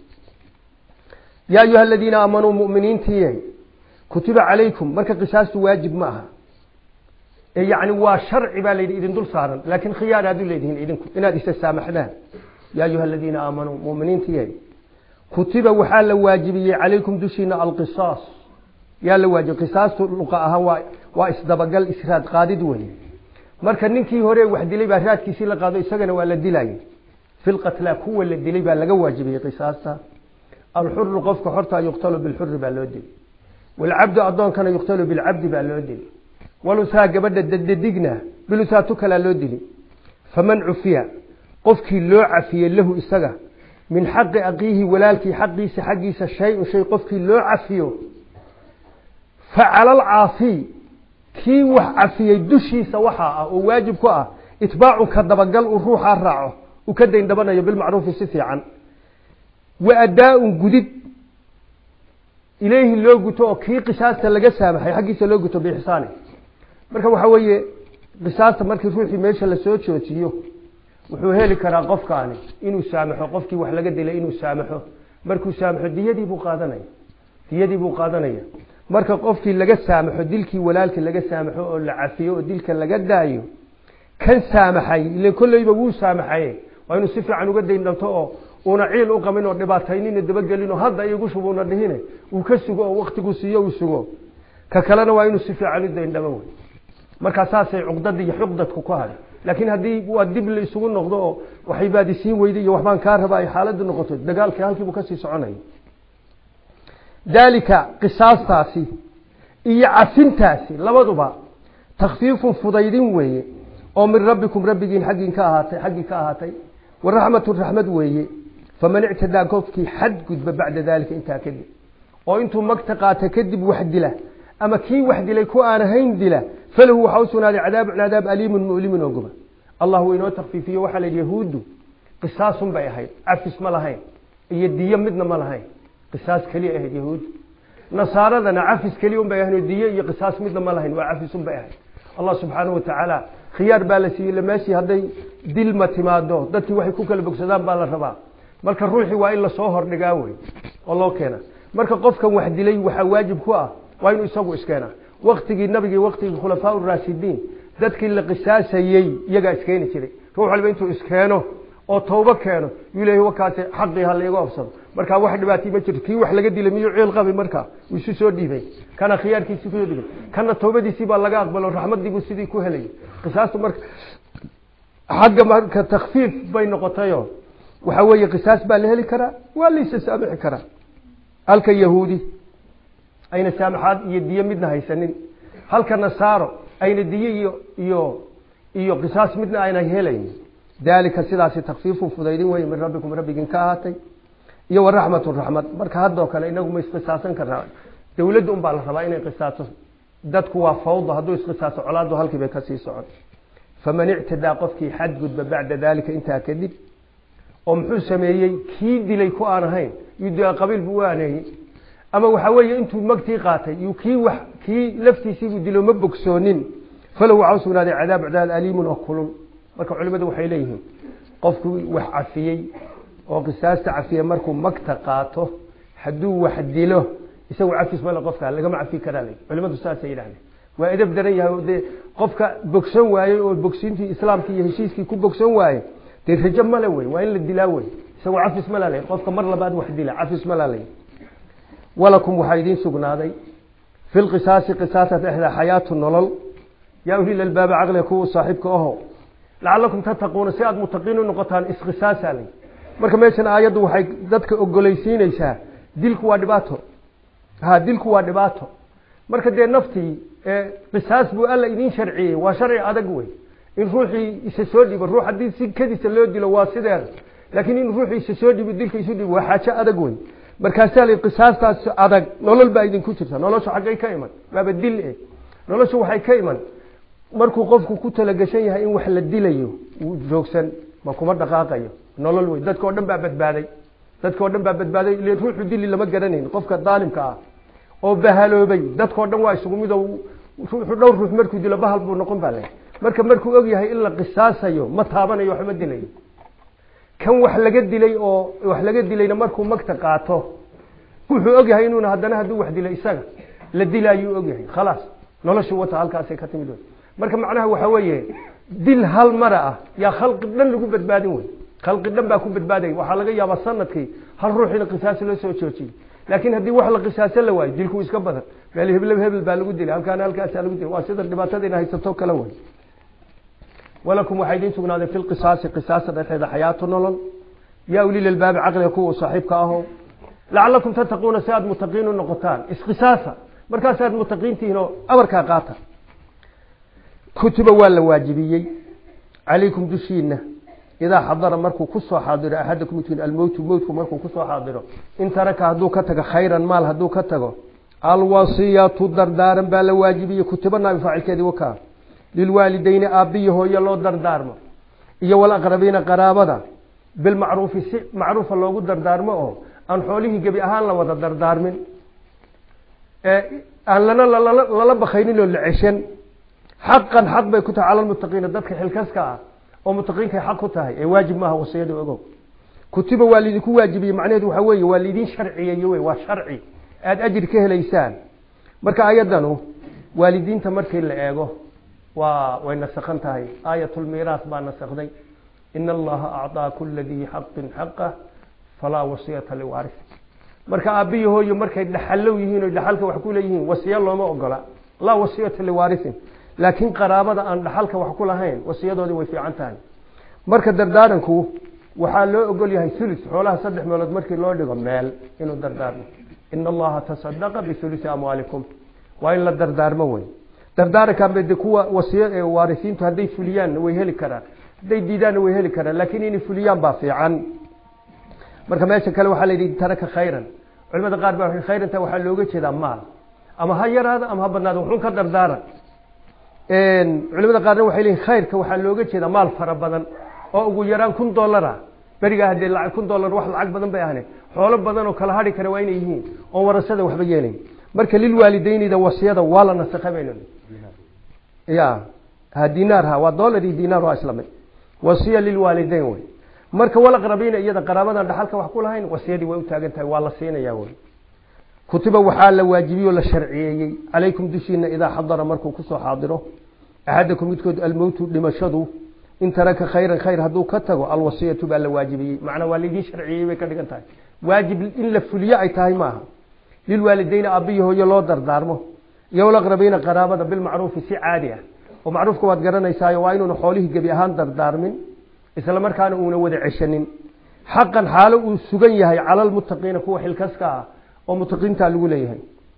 S1: ya ayuha alladina aamanu mu'miniintii kutiba calaykum marka qisaastu waajib ma aha يعني وشرع بالي إذن دول صارن لكن خيار هذول الذين إذن إن هذا استسامحنا يا أيها الذين آمنوا مؤمنين تيجي كتب وحال واجبية عليكم دشينا القصاص يا لواجب قصاص لقاها وإصدبقال إسراد قادي دوني مركن نكي هوري واحد لي بهرات كيسي لقاضي سجن ولا دلاي في القتلى هو اللي دلي بقى واجبية قصاصها الحر قفك حرتا يقتل بالحر بالودي والعبد أضان كان يقتل بالعبد بالودي ولسا قبل الددقنا بلسا تكلا لودلي فمن عفيا قفك لو عفيا له استغى من حق أقيه ولالك حقيس شيء قفك لو عفيا فعلى العاصي كي وح عفيا دشي سوحا وواجب كوا اتباعه كدبقل وروح الرعه وكذا يندبنا بالمعروف سفيعا وأداء جديد إليه اللوجو كي قصاص لقى سامح حقيس اللوجو بإحسانه marka waxa weeye qisaasta markii ruuxii meesha la soo joojiyo wuxuu heli karaa qofkaani inuu saamaxo qofkii wax laga dilay inuu saamaxo markuu saamaxo diyadii buu qaadanaya marka qofkii laga saamaxo dilkii walaalkii laga saamaxo oo la cafiyo oo dilka laga daayo kan saamaxay ilaa kullayba wuu saamaxay waa inuu si fiican uga dayn dhanto oo una ciil u qamin oo dhibaataynin dabagelin oo hadda iyagu shubuna dhihine uu ka sugo oo waqtigu siiyo uu sugo ka kalena waa inuu si fiican u dayn dhabo marka saasay cuqdad iyo xuqdadku ku haday laakiin hadii waa dib la isugu noqdo waxay baadisiin weyday iyo waxbaan ka rabaa xaaladdu noqoto dagaalka halkii uu ka sii soconay dalika qisaastaasi iyo cafintaasi labaduba takhfiifun fudaydin weeye oo min rabbikum rabbigiin xaqin ka ahaatay wa rahmatu rahmad weeye faman i'tada qofki had gudba bacda dalika inta kadib oo intuu magtaqaata kadib wax dila ama kii wax dilay ku aan ahayn dila فله حوسنا عذاب أليم مؤلم وقبا الله وإنه تخفيفيه وحل اليهود قصاص بأهين عفس ملهين يدية مدنا ملهين قصاص كلي أهد يهود نصارى لنا عفس كلي بأهين يدية قصاص مدنا ملهين وعفس بأهين الله سبحانه وتعالى خيار بالسي لماشي هذي دلمة ما دو دتي وحي كوكل بقصدان بالربا ملك الروح وإلا صهر نقاوي والله كنا ملك قف كان واحد لي وحواجب كوا وإنه يسوي إسكانه وقتي النبي وقتي الخلفاء الراشدين ذاتك اللي قساسيي يجا اسكيني جيري روح البنتو اسكانو oo tooba keeno ilaahay wakaate xaqii hal iga afsado marka wax dhibaatay ma jirto kii wax laga dilay miyo ceel qabi marka uu isu soo dhiibay kana khiyaarkiisa ku dhigay kana toobadiisii baa laga aqbalo raxmadiibu sidii ku helay qisaastu marka xaqqa marka takhfiif bay noqotayo waxa weeye qisaas baa la heli karaa waa la issaamixi karaa halka yahuudi ayna saamaxaad iyo diyo midna haysanin halka nasaaro ayna diyo iyo qisaas midna ayna helayn dalika sidaasi takhfiifu fudaydin way min rabbikum rabbikin ka ahaatay iyo rahmatu rahmat marka hadoo kale inagu ma isqisaasan karnaa dawladdu baa la rabaa inay qisaaso dadku waa fawda haduu isqisaaso colaadu halkii bay ka sii socon faman i'tada qofkii xad gudba bacda dalika inta kadib oo muxuu sameeyay kii dilay ku aan ahayn yidii qabiil buu aanay ama waxa weeye intuu magtii qaatay yu kii laftiisii uu dilo ma bogsoonin falaw ausuna cadaab aliim oo kulul marka culimadu waxay leeyihiin qofku wax cafiyay oo qisaasta cafiya markuu magta qaato hadduu wax dilo isagu cafis ma la qofka lagama cafi karaa culimadu saasay yidhaahdeen waa edeb daran yahay de qofka bogsan waayey oo bogsiintii islaamka iyo heshiiskii ku bogsan waayey dee rajo male wey waa in la dilaa wey isagu cafis ma lalay qofka mar labaad wax dila cafis ma lalay walakum waxaa idiin sugnaaday fi lqisaasi qisaasa dhexda xayaatu nolol yaa ulil albaaba caqliga kuwa saaxiibka aho lacalakum tattaquuna si aad mutaqiin u noqotaan isqisaasa lay marka meeshan aayaddu waxay dadka ogolaysiinaysaa dilku waa dhibaato dilku waa dhibaato marka dee naftii qisaas buu alla idiin sharciyey waa sharci adag wey in ruuxii isa soo dhibo ruux haddii si kadiisa loo dilo waa sideeda laakiin in ruuxii isa soo dhibo dilka isu dhibo waa xaajo adag wey markaasaa la qisaastaas adag nolol baa idinku jirta noloshu xaggay ka iman waaba dil noloshu waxay ka iman markuu qofku ku talagashan yahay in wax la dilayo uu joogsan ma kuma dhaqaaqayo nolol wey dadka oo dhan baa badbaaday ilaa ruuxu dili lama garanayn qofka daalimka ah oo bahaloobay dadka oo dhan waa isugu mid oo dhowr ruux markuu dilo bahal buu noqon baa leh markuu og yahay in la qisaasayo ma taabanayo wax ma dilayo kan wax laga dilayna markuu magta qaato wuxuu og yahay inuuna haddana hadduu wax dilo isaga la dilaayuu og yahay khalaas noloshu wata halkaasay ka timid marka macnaha waxa weeye dil hal mara ah yaa khalqi dhan lagu badbaadin wey khalqi dhan baa ku badbaaday waxaa laga yaabaa sanadkii hal ruux in qisaas loo soo joojiyey laakiin haddii wax la qisaaso la waayo dilku iska badan meel hebel baa lagu dilay halkaas lagu dilay waa sida dhibaatadina haysato kala way walakum waxay idin sugnaaday fil qisaasi qisaasa dhexdeeda xayaatu nolol yaa ulil albaab caqliga kuwa saaxiibka aho lacalakum tattaquuna si aad mutaqiin u noqotaan isqisaasa markaasaad mutaqiintihiin oo amarkaa qaata kutiba waa la waajibiyey calaykum dushiina idaa xadara markuu kusoo xaadiro axadakum midkiin almowtu mowtku markuu kusoo xaadiro in taraka hadduu ka tago khayran maal hadduu ka tago alwasiyatu dardaaran baa la waajibiyey kutiba naabi faacilkeedii wakaa lilwaalidayni aabbiyi hooyo loo dardaarmo iyo walaqrabiina qaraabada bilmacruufi si macruufa loogu dardaarmo oo aan xoolihii gebi ahaan la wada dardaarmin aan lala bakaynin oo la ceshan xaqan xaq bay ku tahay cala lmuttaqiina dadka xilkaska ah oo mutaqiinkay xaq ku tahay ee waajib maaha wasiyada ogow kutiba waa lidinku waajibiyey macnaheedu waxaa weeye waa lidiin sharciyeeye wey waa sharci aada ajir ka helaysaan marka ayadanu waalidiinta markii la eego way nasakhan tahay aayatulmiiraas baa nasakday ina allaha acطaa kula dii xaqin xaqah falaa wasiyata liwaaris marka aabbiyi hooyo markay dhaxallow yihiin o dhaxalka wax ku leeyihiin wasiya looma ogola laa wasiyata liwaarisin laakiin qaraabada aan dhaxalka wax ku lahayn wasiyadoodii way fiican tahay marka dardaaranku waxaa loo ogol yahay ثلث xoolaha 3 meelood markii loo dhigo meel inuu dardaarmo in allaha tasaddaqa bithuluthi amwalikum waa in la dardaarmo way dardaaranka mid kuwa wasiyo ee waarisiintu haday fuliyaan way heli karaan haday diidaan way heli karaan laakiin in fuliyaan baa fiican marka meesha kale waxa la yiri taraka khayran culimada qaar baa khayranta waxa looga jeedaa maal ama ha yaraado ama ha badnaado wuxuu ka dardaaran culimada qaarna waxay leeyihiin khayrka waxa looga jeedaa maal fara badan oo ugu yaraan $1,000 bariga hadii lacag $1,000 wax lacag badan bay ahayn xoolo badan oo kala hadhi kara waa inay yihiin oo warasada waxba yeelay marka lil waalideynida wasiyada wala nasakhabayno ha dinar ha waa $1 dinar waa islaamay wasiya lil waalideyn way marka wala qarabiina iyada qaraabada dhaxalka wax ku lahayn wasiyadii way u taagan tahay waa la siinayaa way kutiba waxaa la waajibiyo la sharciyeeyay calaykum dushiina idaa xadara markuu kusoo xaadiro axadakum midkood almowtu dhimashadu in taraka khayran khayr hadduu ka tago alwasiyatu baa la waajibiyey macnaa waa laydii sharciyey bay ka dhigan tahay waajib in la fuliyo ay tahay maaha lilwaalidayni aabbiyi hooyo loo dardaarmo iyo walaqrabiina qaraabada bilmacruufi si caadi ah oo macruufka waad garanaysaayo waa inuuna xoolihii gebi ahaan dardaarmin isla markaana uuna wada ceshanin xaqan xaalo uu sugan yahay cala almuttaqiina kuwa xilkaska ah oo mutaqiinta lagu leeyahay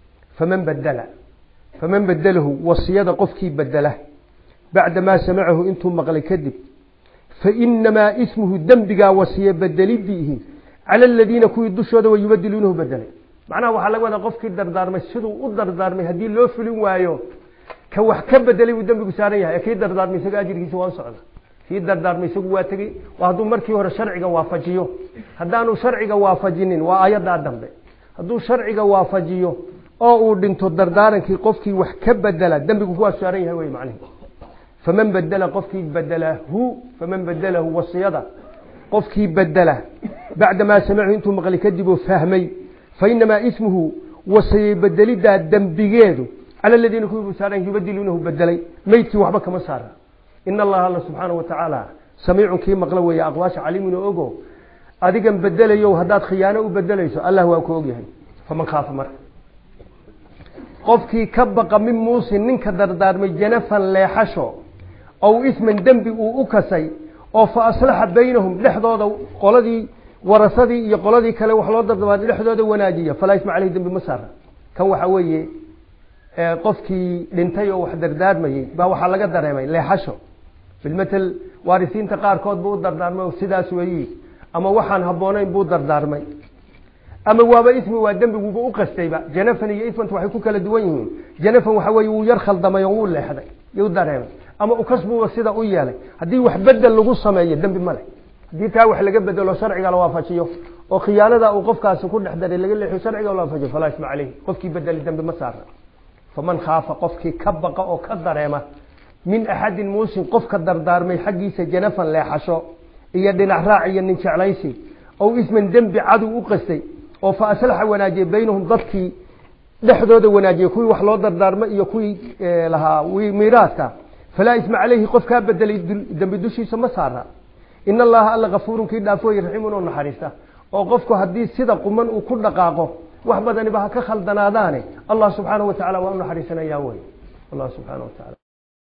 S1: faman badalahu wasiyada qofkii badala bacda ma samacahu intuu maqlay kadib fa inamaa ismuhu dambiga wasiya badalidihi cala alladina kuwii dushooda way yubadiluunahu badalay macnaha waxaa laga wadaa qofkii dardaarmay siduu u dardaarmay haddii loo fulin waayo ka wax ka bedelay uu dambigu saaran yahay kii dardaarmay isaga ajirkiisa waa socda kii dardaarmay isagu waa tegey waa hadduu markii hore sharciga waafajiyo haddaanu sharciga waafajinin waa ayadaa dambe hadduu sharciga waafajiyo oo uu dhinto dardaarankii qofkii wax ka bedela dambigu kuwaa saaran yahay wey macnihi faman badala qofkii badalahu wasiyada qofkii badala بعدما سمعه انتم مقلي كذبوا فهمي فإنما اسمه وسيبدل دا دنبيجيدو على الذين كانوا سارين يبدلونه بدلي ميتي وحبك مسار إن الله سبحانه وتعالى سميع كي مقلوي يا أقواش عليم وأجو أديك بدل يو هدات خيانة وبدل يسوع الله هو كوجه فمن خاف مر قفكي كبق من موسى نك دردار من جنفا لا حشو أو اسم دنبي وأكسي أو فأصلح بينهم لحظة قلدي ورصدي يقلدي كلا وحلو دردار لحظة وناجية فلا يسمع عليه دنبي مسار كم حويه qofkii dhintay oo wax dardaarmayay baa waxa laga dareemay leexasho filmatal waarisiinta qaar kood buu dardaarmay sidaas weeyii ama waxaan haboonayn buu dardaarmay ama waaba ismi waa dambigu u qastayba janafan iyo ismant waxay ku kala duwan yihiin janafan waxa weey uu yar khaldamay oo uu leexday iyo dareemay ama u kasbu sida u yeelay hadii wax bedel lagu sameeyo dambi male hadii taa wax laga bedelo sharciga la waafajiyo oo khiyaanada uu qofkaas ku dhaxdaray laga leexiyo sharciga la waafajiyo falaa isma alayhi qofkii bedel dambi ma saara فمن خاف قفك كبق أو كدريمة من أحد موسى قفك الدردارمي حقيسة جنفا لا حشو يدنا راعي النشع ليسي أو اسم دم بعدو أقسي أو فأسلح وناجي بينهم ضدكي لحدود وناجي كوي وحلو الدردارمي يكوي لها وميراثك فلا اسم عليه قفك بدل دم بدوشي سمسارها إن الله ألا غفور كيدا فوي رحيمون ونحرسته أو قفك هدي صدق من وكل دقاقه وحبدني بها كخلدنا داني الله سبحانه وتعالى وأنه حريصنا يا وي الله سبحانه وتعالى